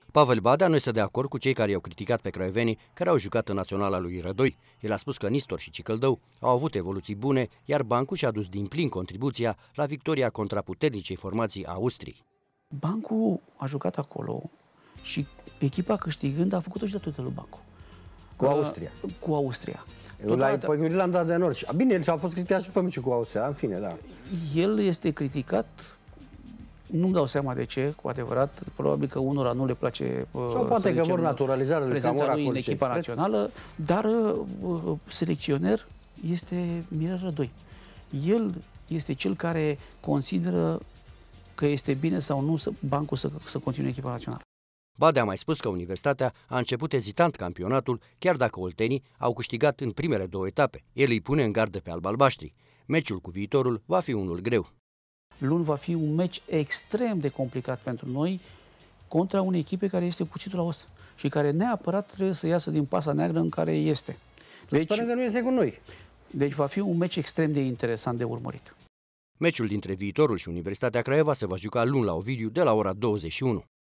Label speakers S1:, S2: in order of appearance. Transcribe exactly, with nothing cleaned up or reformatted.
S1: Pavel Badea nu este de acord cu cei care i-au criticat pe craiovenii care au jucat în naționala lui Rădoi. El a spus că Nistor și Cicăldău au avut evoluții bune, iar Bancu și-a dus din plin contribuția la victoria contra puternicei formații a Austriei.
S2: Bancu a jucat acolo și echipa câștigând a făcut-o și datorită lui Bancu.
S3: Cu Austria.
S2: Uh, cu Austria.
S3: La Irlanda de Nord. Bine, el a fost criticat și pe meciul cu Austria, în fine, da.
S2: El este criticat, nu-mi dau seama de ce, cu adevărat, probabil că unora nu le place
S3: sau poate că vor naturalizarea lui
S2: prezența lui în echipa națională, dar uh, selecționer este Mirel Rădoi. El este cel care consideră că este bine sau nu să, Bancu să, să continue echipa națională.
S1: Badea a mai spus că Universitatea a început ezitant campionatul, chiar dacă oltenii au câștigat în primele două etape. El îi pune în gardă pe alb-albaștri. Meciul cu viitorul va fi unul greu.
S2: Luni va fi un meci extrem de complicat pentru noi contra unei echipe care este cuțitul la os și care neapărat trebuie să iasă din pasa neagră în care este.
S3: Deci, sperăm că nu este cu noi.
S2: Deci va fi un meci extrem de interesant de urmărit.
S1: Meciul dintre Viitorul și Universitatea Craiova se va juca luni la Ovidiu de la ora douăzeci și unu.